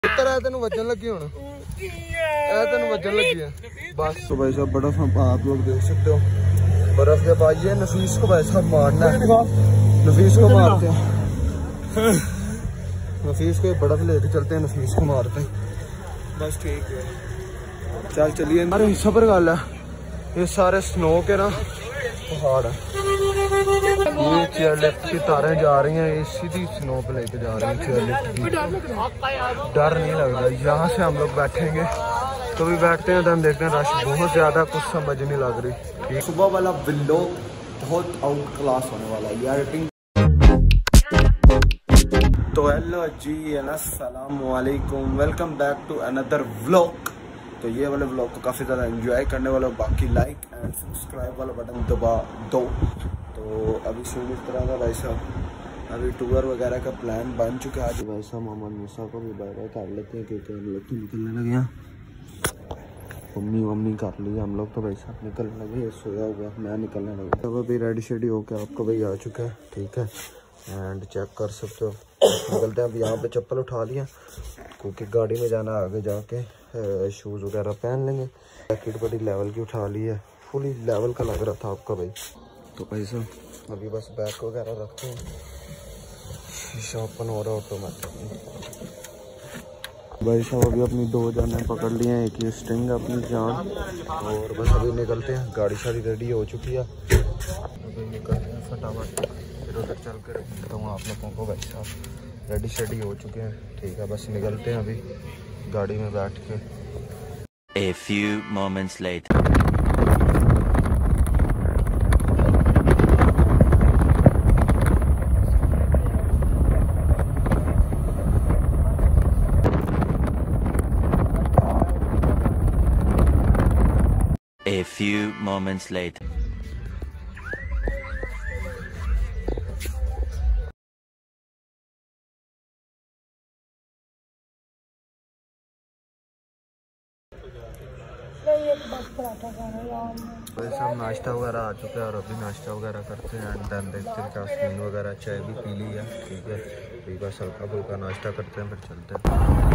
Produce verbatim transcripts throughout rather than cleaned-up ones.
तेन वजन लगी हूं तेन वजन लगी है बस। तो भाई साहब बर्फ आप लोग देख सकते हो, बर्फ के बाद ये नफीस को भाई साहब मारना है, नफीस को मारते हैं, नफीस को बर्फ लेके चलते हैं, नफीस को मारते हैं बस। ठीक है चल चलिए। अरे सबर गल है, ये सारे स्नो के ना पहाड़ है, ये चेयर लिफ्ट की तारें जा रही हैं, ये सीधी स्नो पे लेके जा रही हैं चेयर लिफ्ट की। डर नहीं लग रहा, यहाँ से हम लोग बैठेंगे तो भी बैठते हैं तो हम देखते हैं रश बहुत ज्यादा, कुछ समझ नहीं लग रही। सुबह वाला व्लॉग बहुत आउट क्लास होने वाला है यार। तो हेलो जी अस्सलाम वालेकुम, welcome back to another vlog. तो ये वाले व्लॉग को काफ़ी ज़्यादा एंजॉय करने वाले, बाकी लाइक एंड सब्सक्राइब वाला बटन दबा दो। तो अभी सीन इस तरह का भाई साहब, अभी टूर वगैरह का प्लान बन चुका है। आज भाई साहब मोहम्मद मूसा को भी बाय बाय कर लेते हैं क्योंकि हम लोग तो निकलने लगे हैं, मम्मी मम्मी कर ली हम लोग, तो भाई साहब निकलने लगे, सोया हुआ मैं निकलने लगा। तब अभी रेडी शेडी होकर आपको भाई आ चुका है, ठीक है एंड चेक कर सकते हो। निकलते हैं अब, यहाँ पे चप्पल उठा लिया क्योंकि गाड़ी में जाना, आगे जाके शूज़ वगैरह पहन लेंगे। जैकेट बड़ी लेवल की उठा ली है, फुली लेवल का लग रहा था आपका भाई। तो भाई साहब अभी बस बैग वगैरह रखते हैं, शीशा ओपन हो रहा ऑटोमेटिक। भाई साहब अभी अपनी दो जाने पकड़ लिए हैं, एक ही स्ट्रिंग अपनी जान, और बस अभी निकलते हैं। गाड़ी सारी रेडी हो चुकी है, अभी निकलते हैं फटाफट, फिर उधर चल कर मिलता हूँ आप लोगों को। भाई साहब रेडी शेडी हो चुके हैं, ठीक है बस निकलते हैं अभी गाड़ी में बैठ के। A few moments later. A few moments later. वैसे हम नाश्ता वगैरह आ चुके हैं और अभी नाश्ता वगैरह करते हैं एंड देन देखते हैं जासमीन वगैरह चाय भी पी ली है, ठीक है अभी बस हल्का फुल्का नाश्ता करते हैं फिर चलते हैं।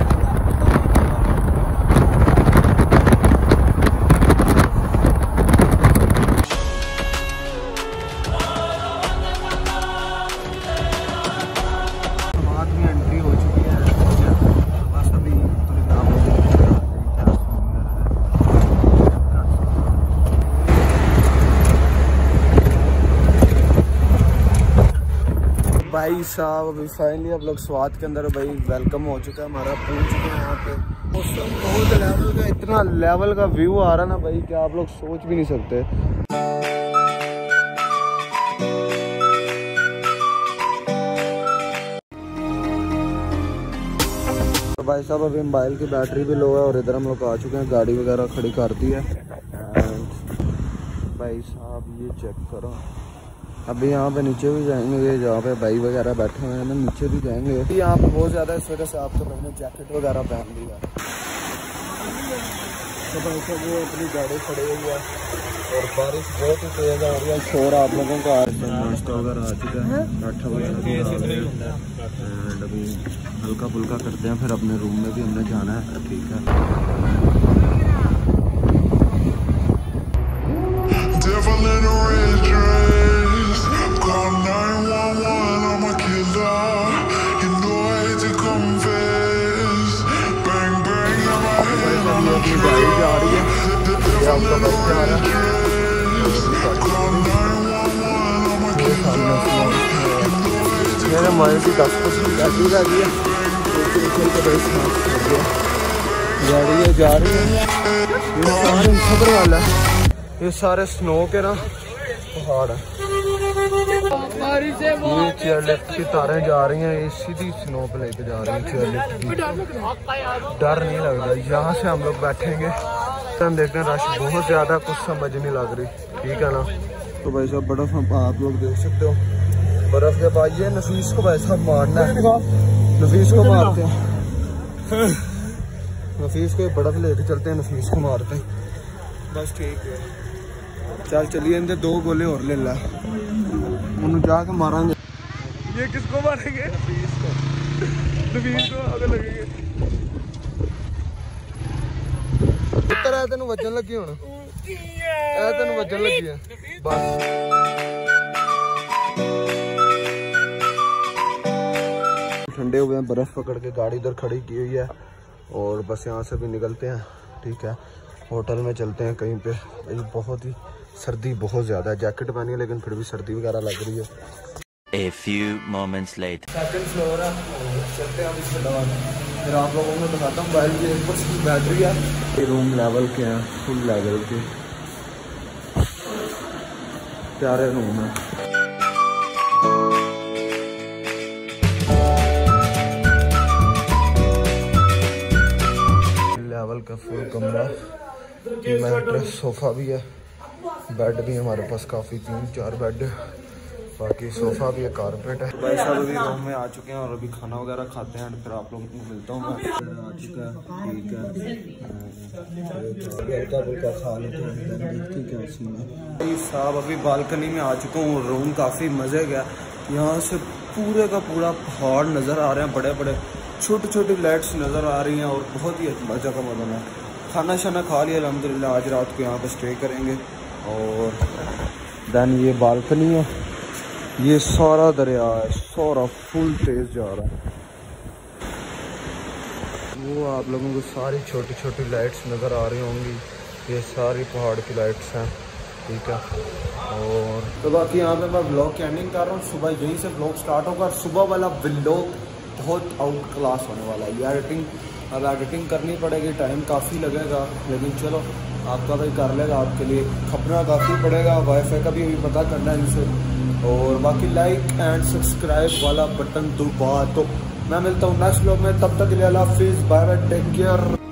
भाई साहब अभी फाइनली आप लोग स्वाद के अंदर भाई वेलकम हो चुका है हमारा, पहुंच चुके हैं यहाँ पे। मौसम बहुत लेवल का, इतना लेवल का व्यू आ रहा ना भाई कि आप लोग सोच भी नहीं सकते। तो भाई साहब अभी मोबाइल की बैटरी भी लो है और इधर हम लोग आ चुके हैं, गाड़ी वगैरह खड़ी कर दी है। भाई साहब ये चेक करो, अभी यहाँ पे नीचे भी जाएंगे, ये जहाँ पे भाई वगैरह बैठे हुए हैं ना नीचे भी जाएंगे। यहाँ पे बहुत ज़्यादा इस वजह से आपको मैंने जैकेट वगैरह पहन लिया। तो भाई साहब वो अपनी गाड़ी खड़ी हुई है और बारिश बहुत ही तेज आ रही है, शोर आप लोगों का। नाश्ता वगैरह आ चुका है, पराठा वगैरह एंड अभी हल्का फुल्का करते हैं, फिर अपने रूम में भी हमने जाना है, ठीक है। गाड़ी जा रही है, ये आपका बस जा रहा है, मेरे माइंड की दस परसेंट बैटरी रह गई है, गाड़ी ये जा रही है। ये सारे खबर वाला है, ये सारे स्नो के ना पहाड़ है, ये चेयर लिफ्ट की तारें जा रही हैं, ये सीधी स्नो पे लेके जा रही हैं चेयर लिफ्ट की। डर नहीं लग रहा, यहाँ से हम लोग बैठेंगे तो हम देखते हैं रश बहुत ज्यादा, कुछ समझ नहीं लग रही, ठीक है ना। तो भाई साहब बर्फ आप लोग देख सकते हो, बर्फ के बाद ये नफीस को भाई साहब मारना है, नफीस को मारते हैं, नफीस को बर्फ लेके चलते हैं, नफीस को मारते हैं बस। ठीक है चल चलिए, इनके दो गोले और ले ला, उन्हें जाके मारेंगे। ये किसको मारेंगे? नफीस को, नफीस को आगे लगेंगे। आ तेन वजन लगी हुण ए तेन वजन लगी है बस। ठंडे हुए हैं, बर्फ पकड़ के गाड़ी इधर खड़ी की हुई है और बस यहाँ से भी निकलते हैं। ठीक है, होटल में चलते हैं कहीं पे। बहुत ही सर्दी बहुत ज़्यादा है, जैकेट पहनी है लेकिन फिर भी सर्दी वगैरह लग रही है। A few moments later. Second floor है, चलते हैं इसके दवा फिर आप लोगों को दिखाता हूँ। मोबाइल की एक की बैटरी है, ये रूम लेवल के हैं, फुल लेवल के प्यारे रूम है। लेवल का फुल कमरा, मैट्रेस, सोफा भी है, बेड भी हमारे पास काफ़ी, तीन चार बेड, बाकी सोफा भी है, कारपेट है। भाई साहब अभी रूम में आ चुके हैं और अभी खाना वगैरह खाते हैं, फिर आप लोगों को मिलता हूँ मैं। आ चुका है, ठीक है, हल्का फुल्का खा लेते हैं, ठीक है। उसमें भाई साहब अभी बालकनी में आ चुका हूँ, रूम काफ़ी मज़े का, यहाँ से पूरे का पूरा पहाड़ नज़र आ रहे हैं, बड़े बड़े छोटी छोटी लाइट्स नज़र आ रही हैं और बहुत ही मज़ा का मज़ा है। खाना शाना खा लिया अल्हम्दुलिल्लाह, आज रात को यहाँ पर स्टे करेंगे। और देन ये बालकनी है, ये सारा दरिया है, सारा फुल तेज जा रहा है। वो आप लोगों को सारी छोटी छोटी लाइट्स नज़र आ रही होंगी, ये सारी पहाड़ की लाइट्स हैं, ठीक है। और तो बाकी यहाँ पे मैं ब्लॉग की एंडिंग कर रहा हूँ। सुबह यहीं से ब्लॉग स्टार्ट होगा, सुबह वाला ब्लॉग बहुत आउट क्लास होने वाला है। ये एडिटिंग अब एडिटिंग करनी पड़ेगी, टाइम काफ़ी लगेगा, लेकिन चलो आपका भाई कर लेगा, आपके लिए खपना काफ़ी पड़ेगा। वाईफाई का भी अभी पता करना है इनसे। और बाकी लाइक एंड सब्सक्राइब वाला बटन दबा दो। मैं मिलता हूँ नेक्स्ट व्लॉग में, तब तक के लिए अल्लाह हाफिज़, बाय बाय, टेक केयर।